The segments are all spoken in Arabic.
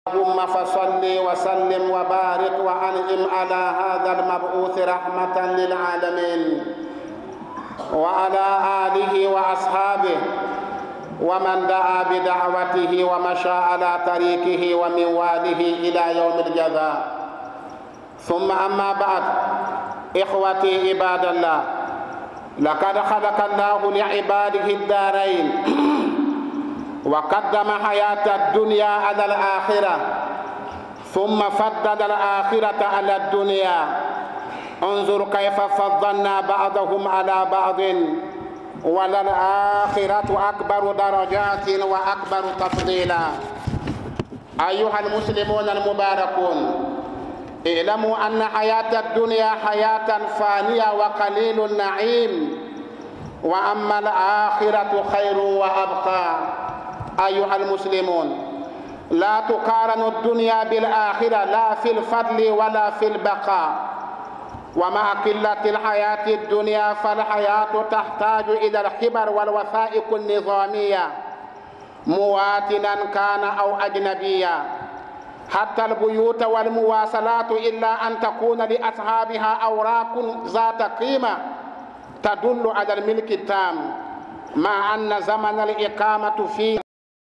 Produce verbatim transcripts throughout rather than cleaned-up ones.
اللهم فصل وسلم وبارك وأنعم على هذا المبعوث رحمة للعالمين وعلى آله وأصحابه ومن دعا بدعوته ومشى على طريقه ومن واله إلى يوم الجزاء. ثم أما بعد، إخوتي عباد الله، لقد خلق الله لعباده الدارين وقدم حياة الدنيا على الآخرة، ثم فضل الآخرة على الدنيا. انظر كيف فضلنا بعضهم على بعض، وللآخرة أكبر درجات وأكبر تفضيلا. أيها المسلمون المباركون، اعلموا أن حياة الدنيا حياة فانية وقليل النعيم، وأما الآخرة خير وأبقى. أيها المسلمون، لا تقارن الدنيا بالآخرة، لا في الفضل ولا في البقاء. ومع قلة الحياة الدنيا فالحياة تحتاج إلى الخبر والوثائق النظامية، مواطنا كان أو أجنبيا. حتى البيوت والمواصلات إلا أن تكون لأصحابها أوراق ذات قيمة تدل على الملك التام، مع أن زمن الإقامة فيه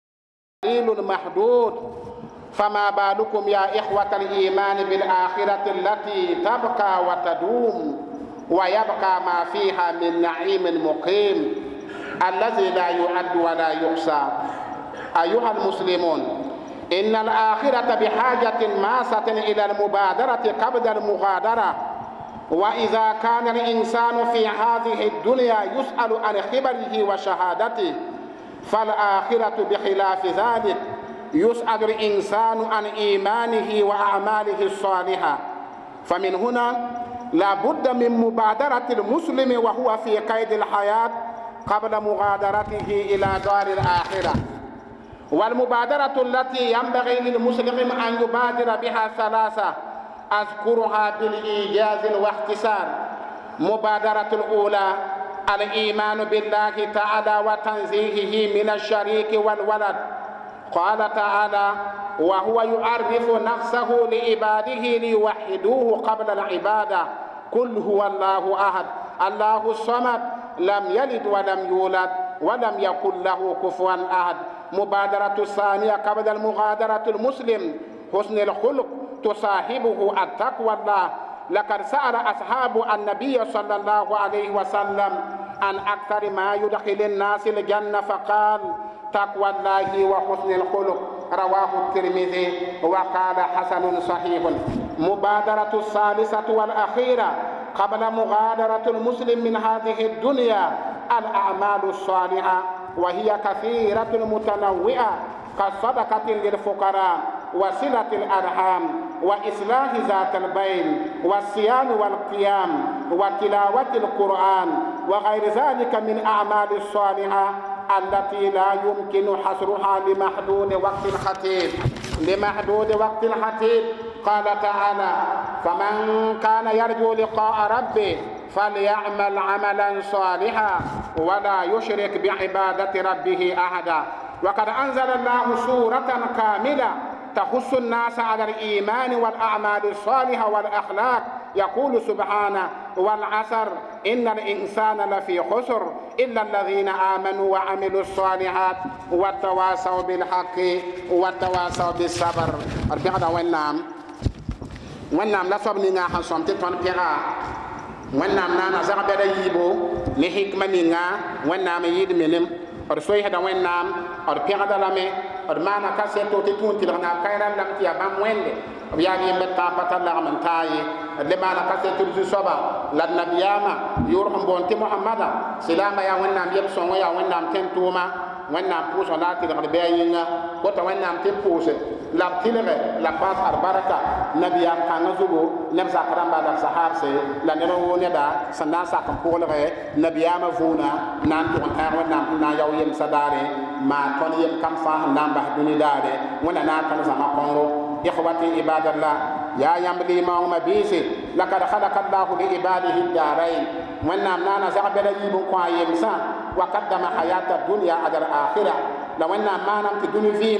قليل محدود. فما بالكم يا إخوة الإيمان بالآخرة التي تبقى وتدوم ويبقى ما فيها من نعيم مقيم الذي لا يعد ولا يحصى. أيها المسلمون، إن الآخرة بحاجة ماسة إلى المبادرة قبل المغادرة. وإذا كان الإنسان في هذه الدنيا يسأل عن خبره وشهادته، فالآخرة بخلاف ذلك يسأل الإنسان عن إيمانه وأعماله الصالحة. فمن هنا لا بد من مبادرة المسلم وهو في قيد الحياة قبل مغادرته إلى دار الآخرة. والمبادرة التي ينبغي للمسلم أن يبادر بها ثلاثة أذكرها بالإيجاز واختصار. مبادرة الأولى الإيمان بالله تعالى وتنزيهه من الشريك والولد. قال تعالى: وهو يعرف نفسه لعباده ليوحدوه قبل العبادة. قل هو الله أحد الله الصمد لم يلد ولم يولد ولم يكن له كفوا أحد. مبادرة الثانية قبل المغادرة المسلم حسن الخلق تصاحبه التقوى الله. لقد سأل أصحاب النبي صلى الله عليه وسلم عن أكثر ما يدخل الناس الجنة، فقال: تقوى الله وحسن الخلق. رواه الترمذي وقال حسن صحيح. مبادرة الثالثة والأخيرة قبل مغادرة المسلم من هذه الدنيا الأعمال الصالحة، وهي كثيرة متنوعة كالصدقة للفقراء وصلة الأرحام وإصلاح ذات البين والصيام والقيام وتلاوة القرآن وغير ذلك من أعمال الصالحة التي لا يمكن حصرها لمحدود وقت خطير لمحدود وقت خطير. قال تعالى: فمن كان يرجو لقاء ربه فليعمل عملا صالحا ولا يشرك بعبادة ربه أحدا. وقد أنزل الله سورة كاملة تخص الناس على الإيمان والأعمال الصالحة والأخلاق. يقول سبحانه: والعصر إن الإنسان لفي خسر إلا الذين آمنوا وعملوا الصالحات وتواصوا بالحق وتواصوا بالصبر. البعض والنام والنام لا صبني ناحن صمت تنبيعا والنام نانا زغبر يبو لحكمة نينا والنام يد منهم أرسوي هذا والنام أربعة لامي أرمانا كاسيتو تكون تلغنا كيرا لم تيابام وينده بياغي متا بطل من تاي لمانا كاسيتو زوبا لنبياما يورهم بونتي محمد سلاما يا والنام يبسون يا والنام تنتوما والنام بوسو لا تلغنا بياينا كوتا والنام تبوسه لا تلغى لا باس البركة نبيام كان زوجو نبزا كرام بعد الصحاب سي لا نرو ندا سنا ساكم بولغى نبيام فونا نان تون كان والنام نا يو يم سداري ما تون يم كم فاه نام بهدوني داري ونا نا كان زما كونغو. إخوتي عباد الله، يا يملي ما هم بيسي لقد خلق الله لعباده الدارين. والنام نانا زغبر يبون كوا يمسا وقدم حياة الدنيا على الآخرة. لو أن ما نمت دنيا فيما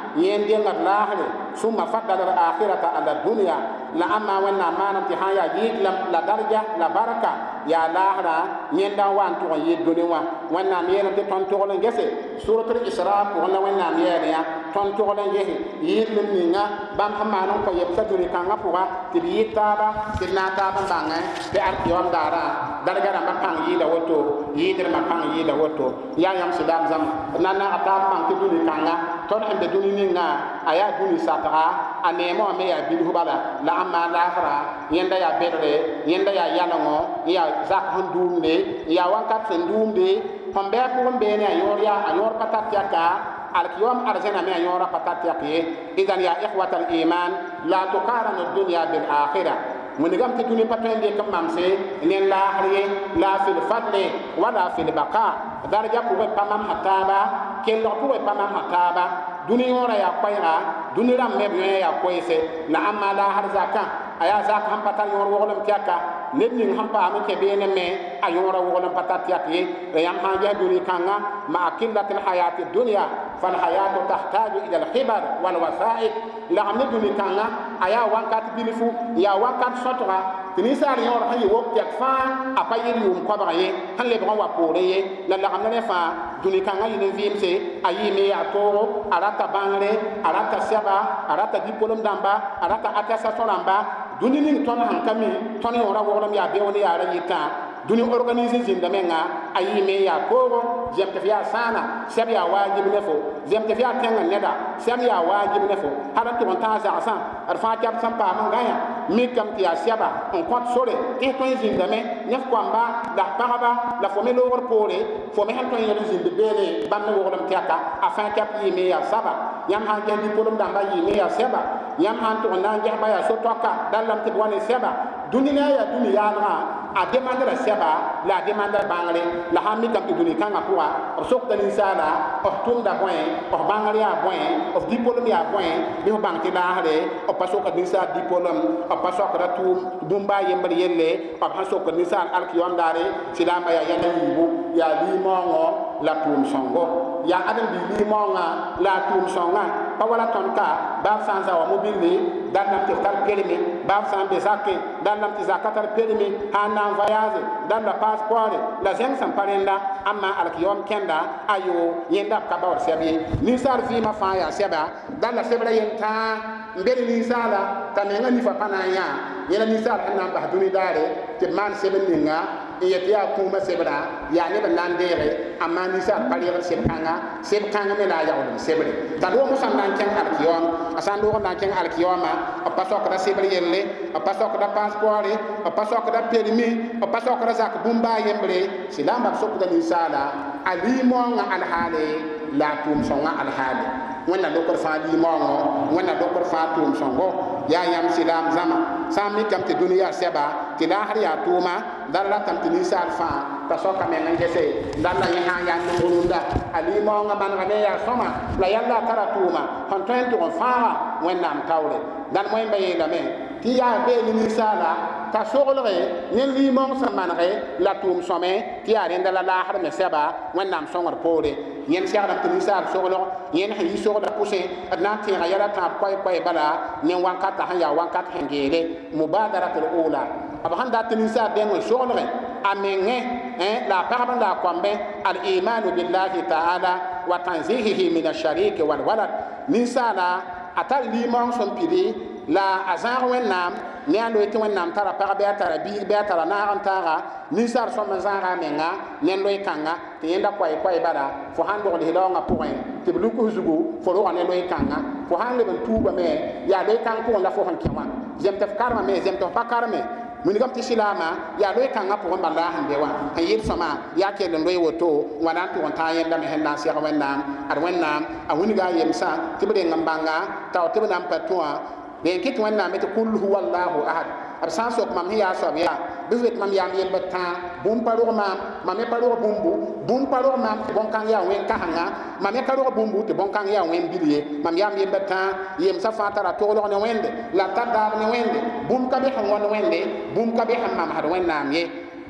يندي الله ثم فضل الآخرة على الدنيا لأما ونا ما نمتها يا جيد لا درجة لا بركة يا لاهرا يندا وان تو يدنوا ونا ميرم تي تون تولن جسي سورة الإسراء ونا ونا ميريا تون تولن جهي يلم نينا بام حمانو كو يبسدري كانغا بوغا تبي تابا تنا تابا بانغا بأرك يوم دارا درجة ما كان يدا وتو يدر ما كان يدا وتو يا يام سدام زم نانا أتام مان تدوني كانغا تون عند دوني نينا أيا دوني ساتا أنيمو ميا بيلو بالا لا أما لاهرا يندا يا بيرلي يندا يا يالونغو يا zak han dumde ya wankat sen dumde hombe ko be ne ayor ya ayor patat ya ka alkiyom arzena me ayor patat ya ke idan ya ikhwat al iman la tuqaranu ad-dunya bil akhirah mun gam te duni patende kam mamse nen la hariye la fil fadli wala fil baqa daraja ko pa mam hataba kello ko pa mam hataba duni ora ya kwaira duni ram me ya koise la amma la harzaka aya zak ham patal yor wolam tiaka ned ning ham pa am ke bene me ayora wolam patat tiaki yam ha ja duni kanga ma akillatil hayati dunya fal hayatu tahtaju ila al khibar wal wasa'id la am duni kanga aya wankat bilifu ya wankat sotra tini sar yor ha yo tiak fa apa yiri um ko ba ye han le ba wa pore ye la la am ne fa duni kanga yini vimse ayi me ya to arata bangre arata seba arata diplom damba arata atasa soramba duni ning ton han kami ton yora wolam ya be woni ya ra yita duni organiser zinda menga ayi me ya ko jem te fiya sana seb ya wajib ne fo jem te fiya tenga neda seb ya wajib ne fo hada to ta za sa ar fa cap sam pa man gaya mi kam ti ya seba on kwat sore e to zinda me nyaf ko amba da paraba la fo me lo wor pore fo me han to yoro zinda bele bam ne wolam tiaka afin cap yi me ya saba yam han ke di polum damba yi me ya seba yam han to na nge ba ya so toka dalam ti woni seba duni na ya duni ya na a demandera seba la demandera bangare la hammi kam ti duni kanga puwa o sok da insala o tum da point o bangare ya point o diplôme ya point bi o bangti la hare o paso ka dinsa diplôme o paso ka tum bumba yembar yelle o paso ka dinsa al kiyom dare silamba ya yana yibu ya limongo la tum songo ya adam bi limonga la tum songa pa wala tonka ba sanza wa mobile dan nam te tar kelimi ba san be zakke dan nam te zakatar kelimi hana voyage dan la passeport la zeng san parenda amma alkiyom kenda ayo yenda ka bawr sebi ni sar fi ma fa ya seba dan la sebra yenta mbeli ni sala tamenga ni fa panaya yela ni sar hanna ba duni dare te man seben ninga yeti ya kuma sebra ya ne ban nan dere amma ni sar pariyar seb kanga seb kanga me la ya wala sebre ta do mo san nan ken alkiyom asan do nan ken alkiyoma a pasok da sebre yelle a pasok da passeport a pasok da permis a pasok da zak bumba yembre silamba sok da ni sala ali mo nga alhale la tum songa alhale wonna dokor fa li mo wonna dokor fa tum songo ya yam silam zama sami kam te duniya seba ti la har ya tuma dalla tam ti ni sal fa ta soka men ngese dalla yi ha ya ni murunda ali mo nga man ga ya soma la yalla tara tuma han tan to fa wonna am tawre dan moy mbaye la men ti ya be ni sala ta sogolre yen li mo sa manre la tum some ti ya renda la la har me seba wonna am songor pore yen siara ti ni sal sogolo yen ha yi sogolo pousse adna ti ga yara ta koy koy bala ne wankata ha ya wankata hengele mubadaratul ula abahan da ti ni sal den sogolre amenge eh la paraba la kwambe al iman billahi ta'ala wa tanzihihi min ash-sharik wal walad ni sala atal li mo son pidi la azar wennam ne alo eti wennam tara para be tara bi be tara na antara ni sar so mazara menga ne loy kanga te yenda kwai kwai bara fo hando le hilonga point te blu ko zugo fo ro ne loy kanga fo hande ben tuba me ya de kan ko la fo han kema jem taf karma me jem taf pakarme mun gam ti silama ya loy kanga po on balla hande wa han yir sama ya ke le loy woto wana to on ta yenda me hen na sia wennam ar wennam a woni ga yemsa tibde ngambanga taw tibde nam patwa ben kit wonna met kul huwa allah ahad ab san sok mam hiya so ya bizet mam yam yel bata bum paro mam mam me paro bumbu bum paro mam bon kan ya wen ka hanga mam me paro bumbu te bon kan ya wen bilie mam yam yel bata yem sa fatara to lo ne wende la tada ne wende bum ka be hangon wende bum ka be hammam had wonna am ye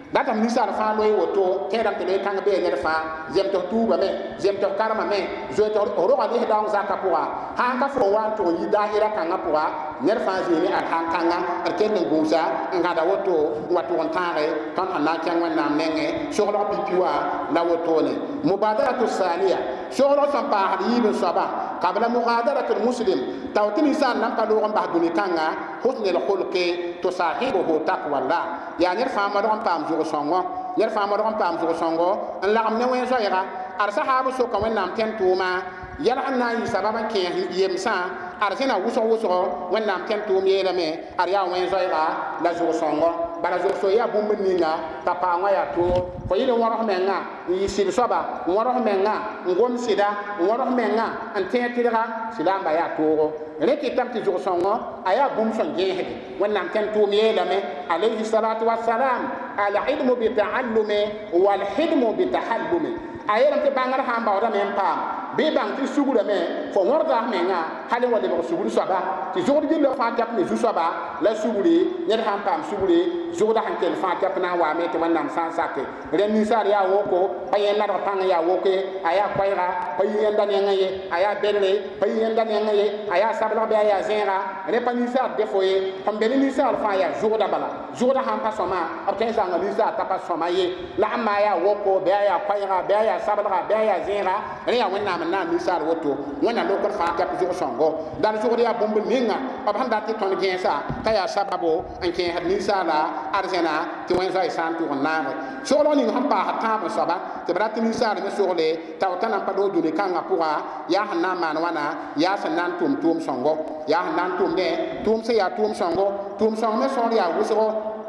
data misal fa loy woto tedam te loy kang be ne fa zem to tuba me zem to karma me zo to ro ali da on zaka puwa ha ka fo wan to yi daira kanga puwa ne fa zini al han kanga al ken ngusa ngada woto wato on tare ton ana kan wan nam nenge so ro pipiwa la woto ne mubadaratu saniya so ro sam pa hadi be saba qabla mughadarat al muslim tawtin insan nam pa lo on ba duni kanga husnul khulqi tusahibuhu taqwallah ya ne fa ma don pam zo songo yer fa ma don pam zo songo en la am ne wen so yara ar sahabu so kan nam ten tuma yala anna yi sababa ke yemsa ar sena wuso wuso wen nam ten tum yela me ar ya wen so yara la zo songo bara zo so ya bumbu ninga ta pa nga ya to ko yile woro menga yi sil soba woro menga ngom sida woro menga an te tira silamba ya to reki tam ti zo songo aya bum son je he wen nam ten tum yela me alayhi salatu wassalam al ilmu bi ta'allumi wal hilmu bi tahallumi ayela te bangar hamba wala men pam be bang ti sugura me fo ngorda menga hale wala be suguru soba ti jogdi le fa tap ne zu soba la suguri ne ham pam suguri jogda han tel fa tap na wa me te wannan san sake ren ni sar ya woko payen na panga ya woke aya kwaira payen dan ngaye aya belle payen dan ngaye aya sabla be aya zera re pa ni sar defoye pam be ni sar fa ya jogda bala jogda ham pa soma o ken zanga ni sar tapa soma ye la ma ya woko be aya kwaira be aya sabla be aya zera re ya wannan na misal woto wana lokal fa tap zo songo dan zo ya bombe ninga ab handa ti ton gensa ta ya sababo an ken had misala arzena ti wen zo isan tu na so lo ni ham pa hata ba saba te brat misal me so le ta tana pa do dule kanga puwa ya hanna man wana ya sanan tum tum songo ya hannan tum de tum se ya tum songo tum songo me so ya wuso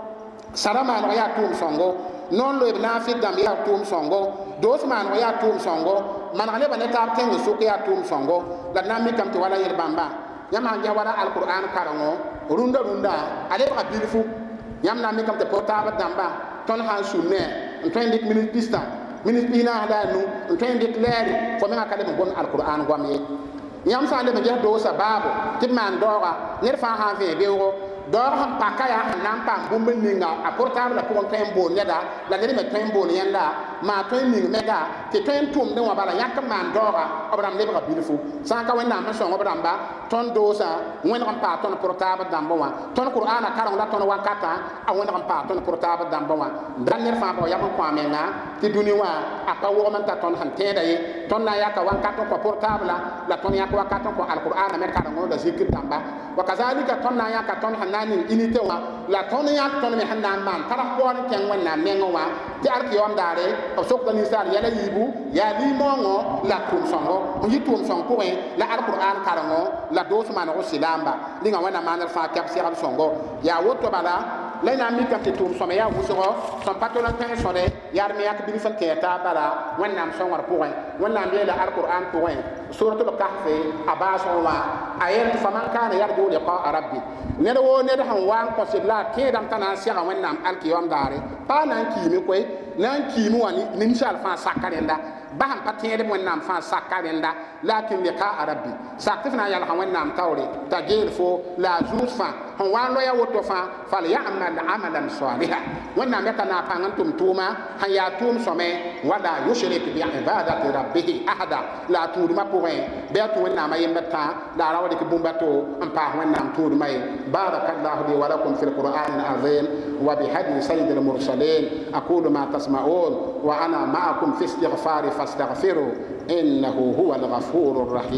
sarama no ya tum songo non lo ibna fi dam ya tum songo dos man ya tum songo man ale bane tar tengo suki ya tum songo la nami kam to wala yer bamba yama ja wala alquran karango runda runda ale ba bilfu yam nami kam te portable damba ton han sunne ton dik minute pista minute pina ala nu ton dik leri fo me akale mo gon alquran gwamye yam sa le me je do sababu timman dora ner fa ha ve bewo dor han pakaya nan pam bumbe ninga a portable la pour tembo neda la ne me tembo yenda ma to ning mega ti to tum de wa bala yak man dora obram le ba bilfu san ka wena ma so obram ba ton dosa wen ram pa ton portable dambo wa ton qur'ana karang la ton wakata a wen ram pa ton portable dambo wa dan ne fa ba ya ko amenga ti duni wa a pa wo man ta ton han teda yi ton na yaka wakata ko portable la ton yak wakata ko alqur'ana me karang la zikir tamba wa kazalika ton na yaka ton nani inite wa la ton ya ton me hanna man tara ko ken wanna mengo wa ti arki yom dare o sok ni sar yala yibu ya li mongo la tum songo yi tum song ko la alquran karango la dos man o silamba linga wana man fa kap si al songo ya woto bala la na mi kap tum some ya wuso son patola tan sore yar mi yak bi fa keta bala wanna am songor ko wanna mi la alquran ko suratul kahf abaso wa ayat faman kana yarju liqa rabbi ne do ne han wan ko sila ke dam tan sia ga wannam alkiyam dare pa nan kimi koy nan kimi wani nim sal fa sakarenda ba han patede wannam fa sakarenda lakin liqa rabbi saktifna yal han wannam tawre ta gel fo la zusfa han wan lo ya woto fa fal ya'mal amalan salihan wannam ya kana pangan tum tuma han ya tum some wala yushrik bi ibadati rabbih ahada la tudma point be to wannam ayembata la rawde ke bumbato am pa wannam tudma بارك الله لي ولكم في القرآن العظيم وبهدي سيد المرسلين أقول ما تسمعون وأنا معكم في استغفار فاستغفروا إنه هو الغفور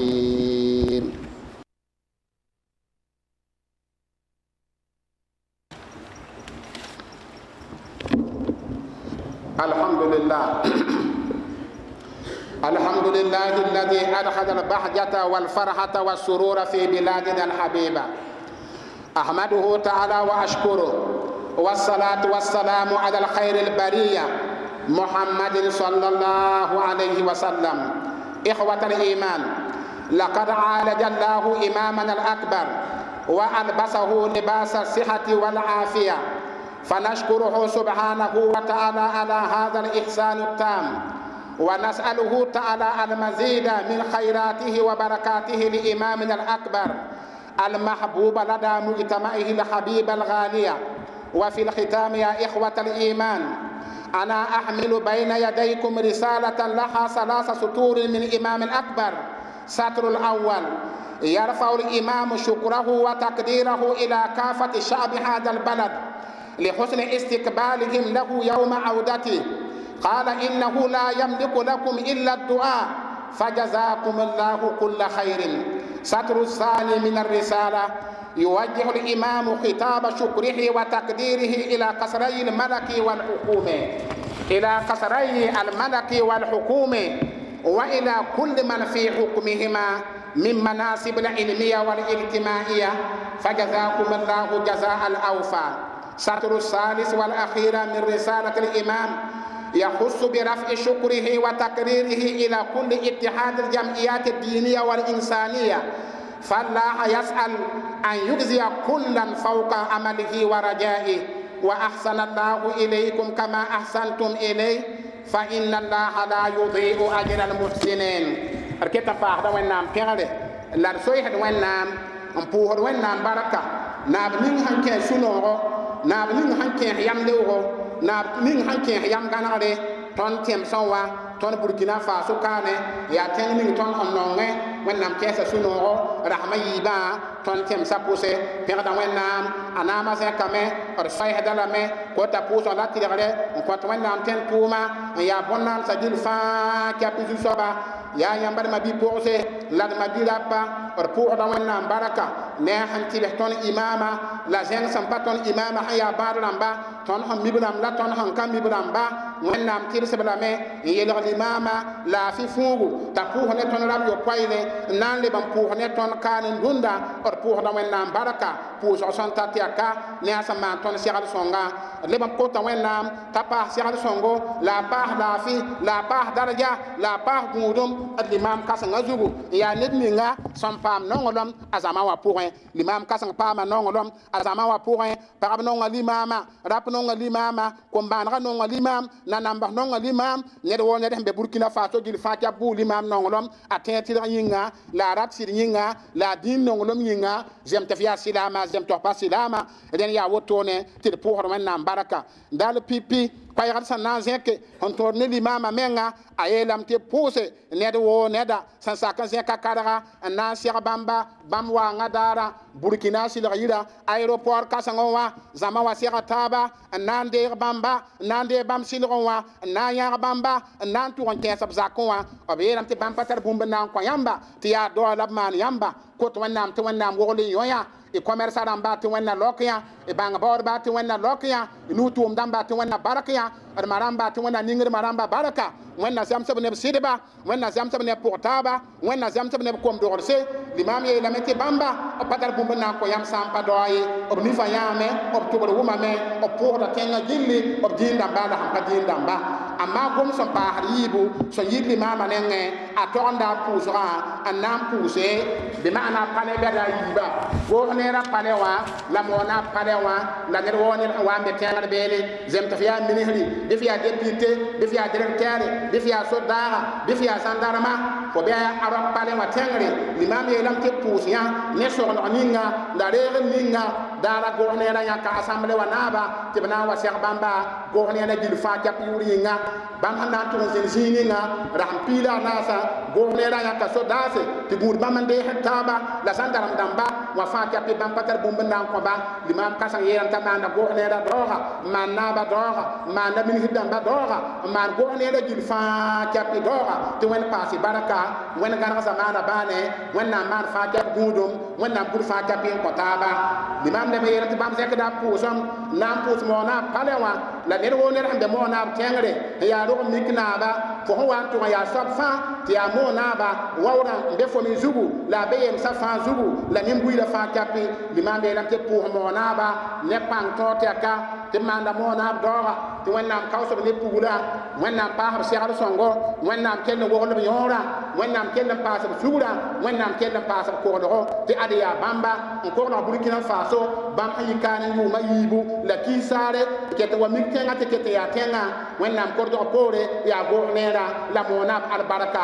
الرحيم. الحمد لله الحمد لله الذي أدخل البهجة والفرحة والسرور في بلادنا الحبيبة أحمده تعالى وأشكره والصلاة والسلام على الخير البرية محمد صلى الله عليه وسلم. إخوة الإيمان لقد عالج الله إمامنا الأكبر وألبسه لباس الصحة والعافية فنشكره سبحانه وتعالى على هذا الإحسان التام ونسأله تعالى المزيد من خيراته وبركاته لإمامنا الأكبر المحبوب لدى مجتمعه الحبيب الغالية. وفي الختام يا إخوة الإيمان أنا أحمل بين يديكم رسالة لها ثلاث سطور من إمام الأكبر. سطر الأول: يرفع الإمام شكره وتقديره إلى كافة شعب هذا البلد لحسن استقبالهم له يوم عودته. قال: إنه لا يملك لكم إلا الدعاء، فجزاكم الله كل خير. سطر الثاني من الرسالة: يوجه الإمام خطاب شكره وتقديره إلى قصري الملك والحكومة إلى قصري الملك والحكومة وإلى كل من في حكمهما من مناصب العلمية والاجتماعية، فجزاكم الله جزاء الأوفى. سطر الثالث والأخير من رسالة الإمام يخص برفع شكره وتقريره إلى كل اتحاد الجمعيات الدينية والإنسانية، فالله يسأل أن يجزي كلا فوق عمله ورجائه. وأحسن الله إليكم كما أحسنتم إليه، فإن الله لا يضيع أجر المحسنين. أركيتا فاحدا وينام كيغلي لارسوي وينام أمبوهر وينام بركة نابنين هنكي سنوغو نابنين هنكي يملوغو نابنين هنكي يمغانغري ton tem sonwa ton Burkina Faso kane ya tengning ton ononge wennam kesa suno rahma yiba ton tem sapose perda wennam anama se kame or say hadala me ko ta puso la tigare ko to wennam ten puma ya bonnan sa dil fa kapisu soba ya yambar ma bi pose la ma bi lapa or pour da wennam baraka ne hanti be ton imama la jen sam pa ton imama haya bar lamba ton ham mibram la ton han kam mibram ba wennam tir sebla me yele limama la fi fungu ta pour ne ton rab yo payle nan le bam pour ne ton kan ndunda or pour da wennam baraka pour so son tatiaka ne asama ton sigal songa le bam ko ta wennam ta pa sigal songo la pa la fi la pa daraja la pa gudum ad limam kasanga zugu ya net minga som pam nongolom azama wa pour limam kasanga pam nongolom azama wa pour parab nonga limama rap nonga limama ko banra nonga limam nanamba nonga limam ne do wona be Burkina Faso gil fatia bu limam nongolom atenti yinga la rat sir yinga la din nongolom yinga jem tafia silama jem to pas silama den ya wotone tir pour man nam baraka dal pipi payar san nan zeke on torne limama menga ayelam te pose ne do wo neda san sakan zeka kadara nan sia bamba bamwa ngadara Burkina sila yira aéroport kasangowa zama wa sia taba nan de bamba nan de bam silonwa nan ya bamba nan tu on kesa zakonwa oberam te bamba tar bumba nan ko yamba ti ya do labman yamba ko to wannam to wannam woli yoya e commerce ramba te wanna lokya e banga bor ba te wanna lokya nu tum damba te wanna barakya ar maramba te wanna ningir maramba baraka wanna zam sabne sideba wanna zam sabne portaba wanna zam sabne kom dorse limam ye lamete bamba o patar bumba nan ko yam sampa doye o ni fayame o to bor wuma me o porta tenga gilli o dinda bala ham padinda ba amma gom son pa haribu so yidli mama nenge a tonda pusra anam puse be mana pane beda yiba go nera palewa la mona palewa la ner woni wa be tenga bele zem tafiya minihri de fiya député de fiya directeur de fiya sodara de fiya sandarma ko be arab palewa tengri limam ye lam te pusya ne so no ninga la re ninga dara go nera ya ka assemblée wa naba te bana wa cheikh bamba go nera dil fa cap yuringa bam handa to zen zininga rampila nasa go nera ya ka sodase te bur bamande hetaba la sandaram damba wa fa cap bam patar bumba nan ko ba limam kasan yeran tamanda go nera doha man naba doha man na min hidam ba doha man go nera dil fa cap doha te wen pasi baraka wen garga zamana bane wen na man fa cap gudum wen na bur fa cap ko taba limam de yeran te bam zek da pusam nam pus mo na palewa la ner wo ner ande mo na tengre ya ro mikna ba fo ho wan to ya sab fa ti ya mo na ba wawra be fo mi zugu la be yem sa fa zugu la nim buila fa kapi limam be lam te pour mo na ba ne pang to te ka te manda mo na dora te wennam kawso ne pugula wennam pa har sigar songo wennam ken wo lo yora wennam ken pa sa sugura wennam ken pa sa ko do te adiya bamba ko na Burkina Faso bam ayikane yu mayibu la kisare ke te wa miktenga te ke te ya tenga wennam ko do pore ya go nera la mona al baraka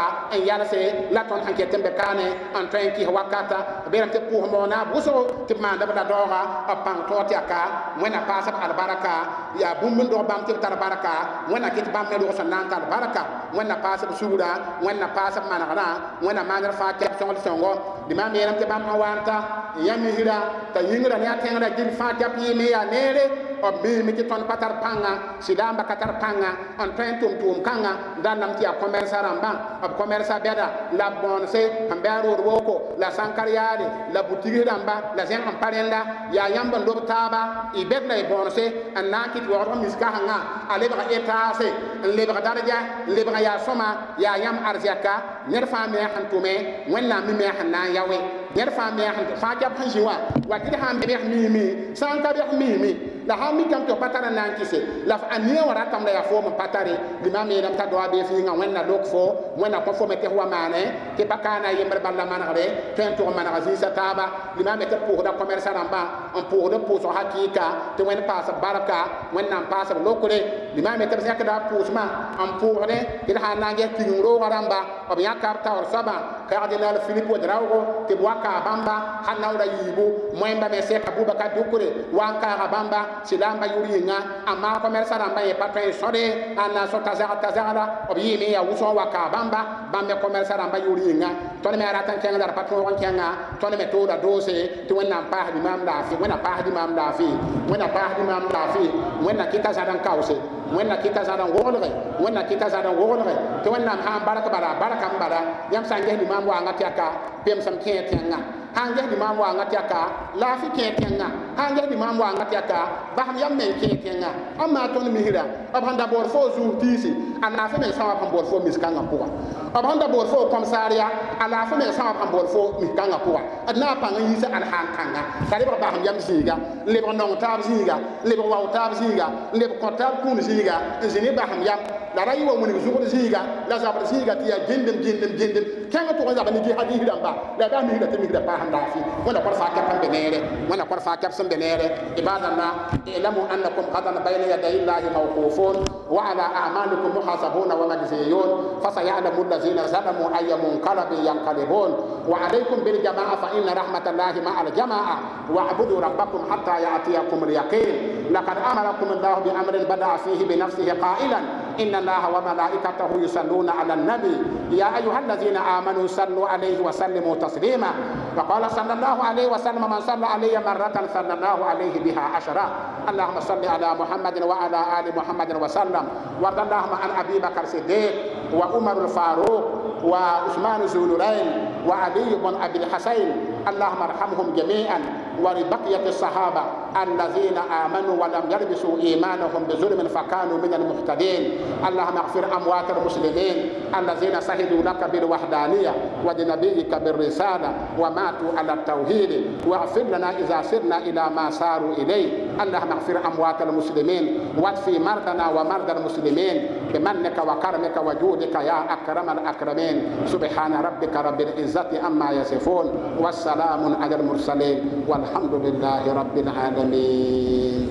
en yalse la ton hanke tembe kane en train ki wakata beram te pour mona buso te manda da doga pang toti aka wena pasa al baraka ya bumbun do bam te tar baraka wena kit bam me do so nan tar baraka wena pasa suura wena pasa manara wena mandar fa te songo songo di mam yeram te bam wanta yami hira ta yingra nya tengra gil fa te pi me ya nere o mi mi ti ton patar panga silamba katar panga en train tum tum kanga danam ti a commerce ramba ab commerce beda la bonse ambaro woko la sankariade la boutique ramba la zen amparenda ya yamba ndo taba i bedna e bonse an nakit wo ro miska hanga ale ba etase le ba daraja le ba ya soma ya yam arziaka ner fa me hantume wenna mi me hanna yawe ner fa me han fa jab hanjiwa wa ti ha me mi mi sanka be mi mi la ha mi kam to patara nan kise la ania wara kam la ya fo mo patare di ma me ram ta do be fi nga wenna lok fo wenna ko fo me te wa mane te bakana yember balla manare ten to manara zisa taba di ma me te pour da commerce ramba on pour de pour so hakika te wen passe baraka wenna passe lokole di ma me te sak da pour ma on pour ne ti ha nange tingro waramba o ya karta or saba cardinal philippe drago te waka bamba hanawra yibu moyamba me se abubakar dukure wanka bamba silamba yuringa amma commerce ramba e patron sore ana so tazara tazara obi mi ya wuso waka bamba bambe commerce ramba yuringa to me ratan kenga dar patron won kenga to me to da dose to wonna pa di mam da fi wonna pa di mam da fi wonna pa di mam da fi wonna kita zadan kause wonna kita zadan wolre wonna kita zadan wolre to wonna ha baraka bara baraka bara yam sange di mam wa ngati aka pem sam ken tenga hanga di mam wa ngati aka la fi ken tenga hanga di mam wa ngati aka baham yam men ken tenga amma to mi hira abanda bor fo zu tisi ana fa men sawa pam bor fo miskanga puwa abanda bor fo komisaria ala fa men sawa pam bor fo miskanga puwa adna pa ngi sa al han kanga kare ba baham yam ziga le ba non tab ziga le ba wa tab ziga le ba kontab kun ziga zini baham yam la rayi wa mun zuko ziga la zabra ziga tiya jindem jindem jindem kanga to ga ni hadi hidam ba la ba mi hida timi da pa handa fi wala ko fa ka pam benere wala ko fa ka sam benere ibadallah ilamu annakum qadan bayna yaday llahi mawqufun wa ala a'malikum muhasabuna wa majziyun fa sayalamu allazina zalamu ay munqalabin yanqalibun wa alaykum bil jamaa fa inna rahmatallahi ma'al jamaa wa abudu rabbakum hatta ya'tiyakum al yaqin laqad amarakum allah bi amrin bada'a fihi bi nafsihi qailan inna allaha wa malaikatahu yusalluna 'alan nabi ya ayyuhallazina amanu sallu 'alaihi wa sallimu taslima wa qala sallallahu 'alaihi wa sallam man salla 'alayya marratan sallallahu 'alaihi biha ashara allahumma salli 'ala muhammadin wa 'ala ali muhammadin wa sallam warda allahumma an abi bakar siddiq wa umar al-faruq wa usman zulurain wa ali ibn abi al-hasayn allahumma arhamhum jami'an wa li baqiyati as-sahaba allazina amanu wa lam yalbisu imanahum bi zulmin fakanu min al-muhtadin allahumma ighfir amwat al-muslimin allazina sahidu laka bil wahdaniyah wa nabiyyika bir risala wa matu ala at-tauhid wa ighfir lana idha sirna ila ma saru ilayhi allahumma ighfir amwat al-muslimin واكفي مرضنا ومرضى المسلمين بمنك وكرمك وجودك يا أكرم الأكرمين سبحان ربك رب العزة عما يصفون والسلام على المرسلين والحمد لله رب العالمين.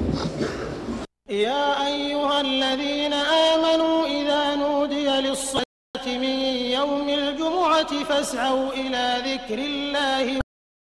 يا أيها الذين آمنوا إذا نودي للصلاة من يوم الجمعة فاسعوا إلى ذكر الله